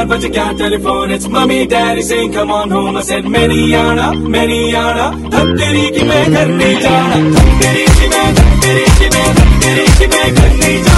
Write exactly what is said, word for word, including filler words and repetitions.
चार बज गया telephone, it's mummy daddy saying come on home. I said मैं नहीं आना, मैं नहीं आना, धक तेरी की मैं घर नहीं जाना, धक तेरी की मैं, धक तेरी की मैं, धक तेरी की मैं घर नहीं जाना.